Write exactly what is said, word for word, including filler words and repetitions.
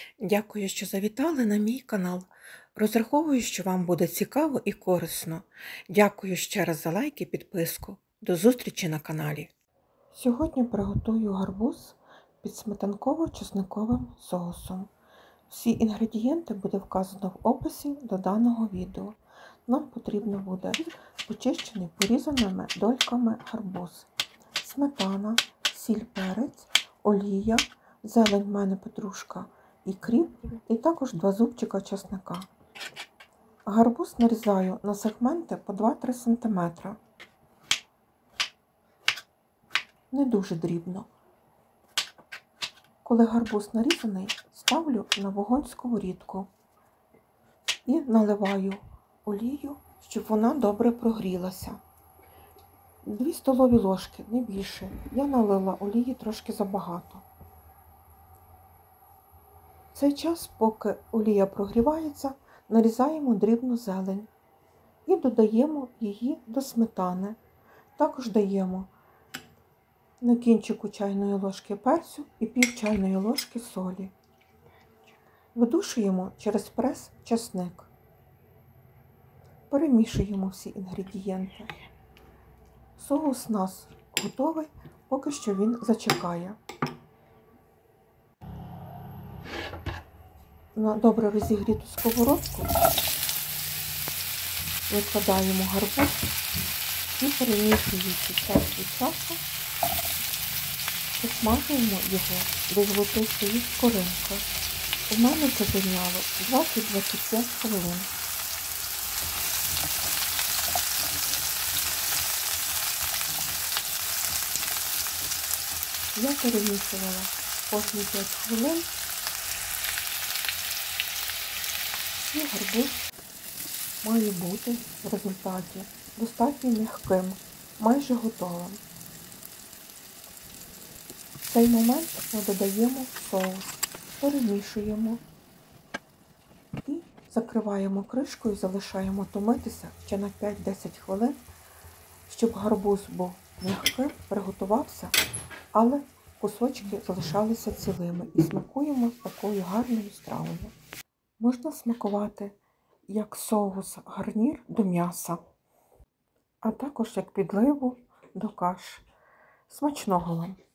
Дякую, що завітали на мій канал. Розраховую, що вам буде цікаво і корисно. Дякую ще раз за лайк і підписку. До зустрічі на каналі. Сьогодні приготую гарбуз під сметанково-чесниковим соусом. Всі інгредієнти буде вказано в описі до даного відео. Нам потрібно буде почищений порізаними дольками гарбуз, сметана, сіль, перець, олія, зелень в мене петрушка і кріп, і також два зубчика чесника. Гарбуз нарізаю на сегменти по два-три см. Не дуже дрібно. Коли гарбуз нарізаний, ставлю на вогонь сковорідку і наливаю олію, щоб вона добре прогрілася. Дві столові ложки, не більше. Я налила олії трошки забагато. В цей час, поки олія прогрівається, нарізаємо дрібну зелень і додаємо її до сметани. Також даємо на кінчику чайної ложки перцю і пів чайної ложки солі. Видушуємо через прес чесник. Перемішуємо всі інгредієнти. Соус у нас готовий, поки що він зачекає. На добре розігріту сковородку викладаємо гарбуз і перемішуючи час від часу, посмажуємо його до золотистої скоринки. У мене це зайняло двадцять-двадцять п'ять хвилин. Я перемішувала кожні п'ять хвилин і гарбуз має бути в результаті достатньо м'яким, майже готовим. В цей момент ми додаємо соус, перемішуємо і закриваємо кришкою, залишаємо томитися ще на п'ять-десять хвилин, щоб гарбуз був м'яким, приготувався, але кусочки залишалися цілими і смакуємо такою гарною стравою. Можна смакувати як соус-гарнір до м'яса, а також як підливу до каш. Смачного вам!